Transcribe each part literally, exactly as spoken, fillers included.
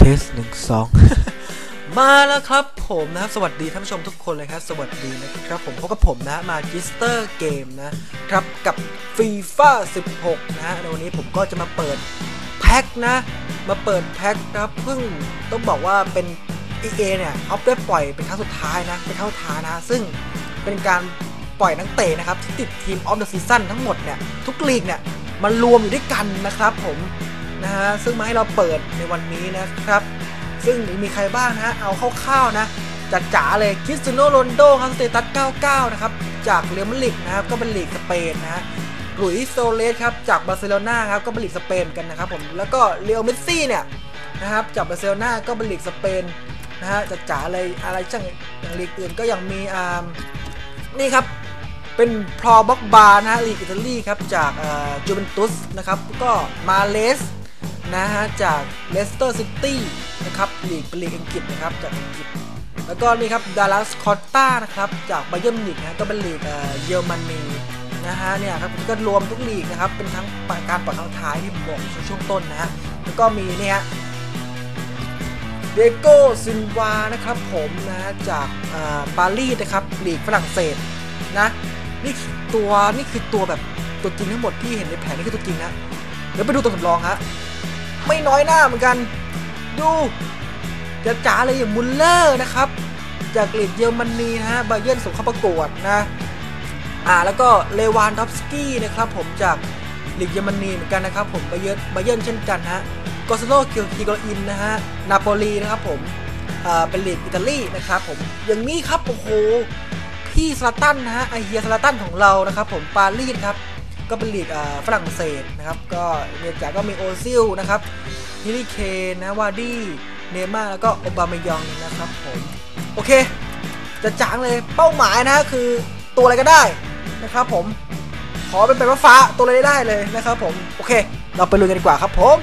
สหนึ่งสอง มาแล้วครับผมนะครับสวัสดีท่านผู้ชมทุกคนเลยครับสวัสดีนะครับผมพบกับผมนะมาจิสเตอร์เกมนะครับกับฟีฟ่าสิบหกนะฮะในวันนี้ผมก็จะมาเปิดแพ็คนะมาเปิดแพ็คนะครับเพิ่งต้องบอกว่าเป็น อี เอ เนี่ยเขาได้ปล่อยเป็นครั้งสุดท้ายนะเป็นครั้งสุดท้ายนะซึ่งเป็นการปล่อยนักเตะนะครับที่ติดทีมออฟเดอะซีซั่นทั้งหมดเนี่ยทุกลีกเนี่ยมันรวมอยู่ด้วยกันนะครับผมนะฮะซึ่งมาให้เราเปิดในวันนี้นะครับซึ่งมีใครบ้างนะฮะเอาคร่าวๆนะจัดจ๋าเลยคริสเตียโนโรนัลโดครับสเตตัสเก้าสิบเก้านะครับจากเรอัลมาดริดนะครับก็เป็นลีกสเปนนะฮะหลุยส์โซเลสครับจากบาร์เซโลนาครับก็เป็นลีกสเปนกันนะครับผมแล้วก็เลโอเมสซี่เนี่ยนะครับจากบาร์เซโลนาก็เป็นลีกสเปนนะฮะจัดจ๋าอะไรอะไรจังอย่างลีกอื่นก็ยังมีอ่านี่ครับเป็นพรอบ็อกบาร์นะฮะลีกอิตาลีครับจากจูเวนตุสนะครับก็มาเลสนะฮะจากเลสเตอร์ซิตี้นะครับลีกเป็นลีกอังกฤษนะครับจากอังกฤษแล้วก็นี่ครับดัลลัสคอตตานะครับจากไบเยิร์นมิวนิกนะก็เป็นลีกเยอรมนีนะฮะเนี่ยครับก็รวมทุกลีกนะครับเป็นทั้งการปล่อยครั้งท้ายที่ผมบอกช่วงต้นนะฮะแล้วก็มีเนี่ยเดโก้ซินวานะครับผมนะจากปารีสนะครับลีกฝรั่งเศสนะนี่ตัวนี่คือตัวแบบตัวจริงทั้งหมดที่เห็นในแผนนี่คือตัวจริงนะเดี๋ยวไปดูตัวสำรองฮะไม่น้อยหน้าเหมือนกันดูจะจ๋าเลยอย่างมุลเลอร์นะครับจากลีกเยอรมนีนะฮะไบเยิร์นส่งเข้าประกวดนะอ่าแล้วก็เลวานดอฟสกี้นะครับผมจากลีกเยอรมนีเหมือนกันนะครับผมไบเยิร์นไบเยิร์นเช่นกันฮะกอสโลคิกิโกอินนะฮะนาโปลีนะครับผมอ่าเป็นลีกอิตาลีนะครับผมอย่างนี้ครับโอ้โหพี่ซาตันนะฮะไอเฮียซาตันของเรานะครับผมปารีสครับก็เป็นลีกอ่าฝรั่งเศสนะครับก็เนื่องจากก็มีโอซิลนะครับฮิริเคนนะวาดี้เนม่าแล้วก็โอบามายองนะครับผมโอเคจะจางเลยเป้าหมายนะคือตัวอะไรก็ได้นะครับผมขอเป็นใบฟ้าตัวอะไรได้เลยนะครับผมโอเคเราไปลุยกันดีกว่าครับผม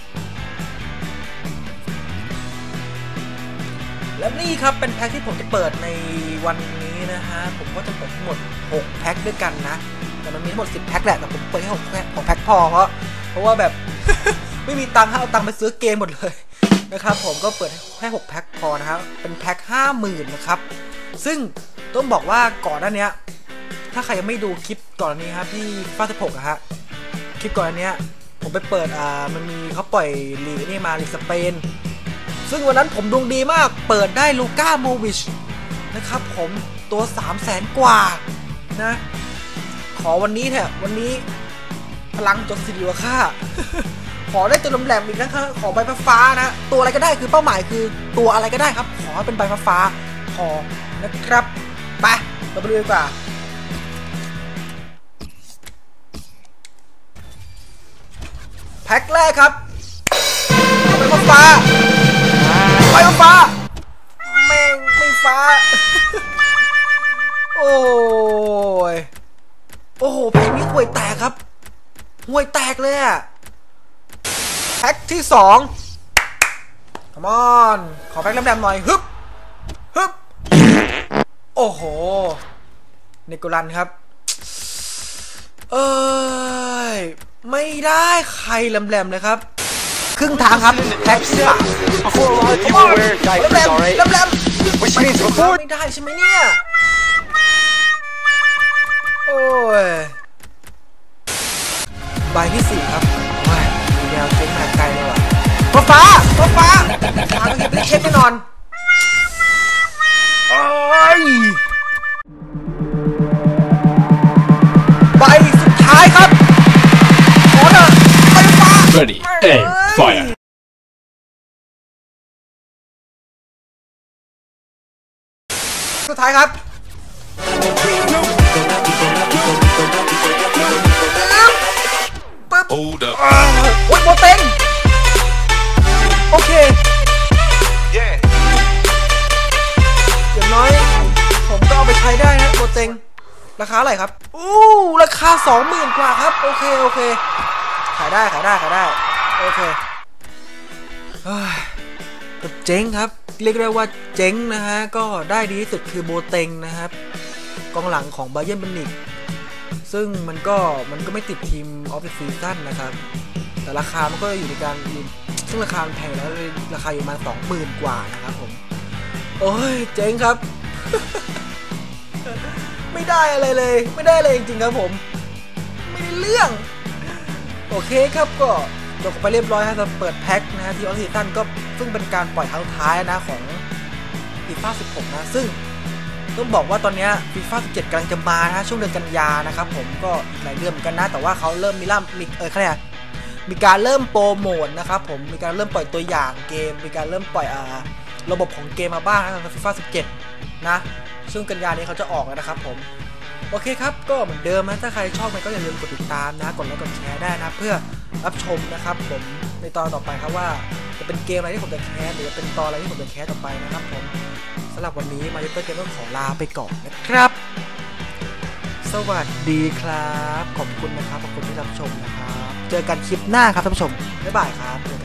และนี่ครับเป็นแพ็คที่ผมจะเปิดในวันนี้นะฮะผมก็จะเปิดทั้งหมดหกแพ็คด้วยกันนะแต่มันมีทั้งหมดสิบแพ็คแหละแต่ผมเปิดแค่หกแพ็คหกแพ็คพอเพราะเพราะว่าแบบ ไม่มีตังค์เอาตังค์ไปซื้อเกมหมดเลยนะครับผมก็เปิดแค่หกแพ็คพอนะครับเป็นแพ็ค ห้าหมื่น นะครับซึ่งต้องบอกว่าก่อนหน้านี้ถ้าใครยังไม่ดูคลิปก่อนนี้ครับที่ฟาสิบหกอะฮะคลิปก่อนหน้านี้ผมไปเปิดอ่ามันมีเขาปล่อยลีกนี่มาลีกสเปนซึ่งวันนั้นผมดวงดีมากเปิดได้ลูก้าโมวิชนะครับผมตัว สามแสน กว่านะขอวันนี้เถอะวันนี้พลังจนสิริวค่า ขอได้ตัวแหลมๆอีกนะครับขอใบฟ้านะตัวอะไรก็ได้คือเป้าหมายคือตัวอะไรก็ได้ครับขอเป็นใบฟ้าพอนะครับไปเราไปดูดีกว่าแพ็คแรกครับใบฟ้าใบฟ้าแม่งไม่ฟ้าโอ้ยโอ้โหแพ็คนี้ห่วยแตกครับห่วยแตกเลยอะแพ็คที่สองคัมอนขอแพ็คแหลมๆหน่อยฮึบฮึบโอ้โหเนโกลันครับเอ้ยไม่ได้ใครแหลมๆเลยครับครึ่งทางครับแพ็คที่สามแหลมๆแหลมๆไม่ได้ใช่ไหมเนี่ยโอ้ยใบที่สี่ครับว้ายมีแนวเจ๊งมาไกลเลยว่ะฟ้าฟ้าฟ้าฟ้าฟ้าต้องเก็บได้เช็ดแน่นอนโอ้ยใบสุดท้ายครับขอเถอะใบฟ้า Ready aim fire สุดท้ายครับปึ๊บ Hold up โอ้ยโมเต็งโอเคอย่างน้อยผมก็เอาไปใช้ได้นะโมเต็งราคาอะไรครับอู้ราคาสองหมื่นกว่าครับโอเคโอเคขายได้ขายได้ขายได้โอเคก็เจ๊งครับเรียกได้ว่าเจ๊งนะฮะก็ได้ดีที่สุดคือโบเต็งนะครับกองหลังของไบเยิร์นมิวนิกซึ่งมันก็มันก็ไม่ติดทีมออฟเดอะซีซั่นนะครับแต่ราคามันก็อยู่ในการซึ่งราคาแพงแล้วราคาอยู่ประมาณสองหมื่นกว่านะครับผมโอ้ยเจ๋งครับ ไม่ได้อะไรเลยไม่ได้อะไรจริงๆครับผมไม่ได้เรื่องโอเคครับก็จบไปเรียบร้อยครับเปิดแพ็คนะฮะที่ออสซิตันก็ซึ่งเป็นการปล่อยครั้งท้ายนะของฟีฟ่าสิบหกนะซึ่งต้องบอกว่าตอนนี้ฟีฟ่าสิบเจ็ดกำลังจะมานะช่วงเดือนกันยานะครับผมก็หลายเดือนเหมือนกันนะแต่ว่าเขาเริ่มมีล่ำมีเออเขาเรียกมีการเริ่มโปรโมทนะครับผมมีการเริ่มปล่อยตัวอย่างเกมมีการเริ่มปล่อยอ่าระบบของเกมมาบ้างนะฟีฟ่าสิบเจ็ดนะซึ่งกันยานี้เขาจะออกแล้วนะครับผมโอเคครับก็เหมือนเดิมนะถ้าใครชอบมันก็อย่าลืมกดติดตามนะกดไลค์กดแชร์ได้นะเพื่อรับชมนะครับผมในตอนต่อไปครับว่าจะเป็นเกมอะไรที่ผมจะแคสหรือจะเป็นตอนอะไรที่ผมจะแคสต่อไปนะครับผมสำหรับวันนี้มาจิสเตอร์เกมต้องขอลาไปก่อนนะครับสวัสดีครับขอบคุณนะครับขอบคุณที่รับชมนะครับเจอกันคลิปหน้าครับท่านผู้ชมบ๊ายบายครับ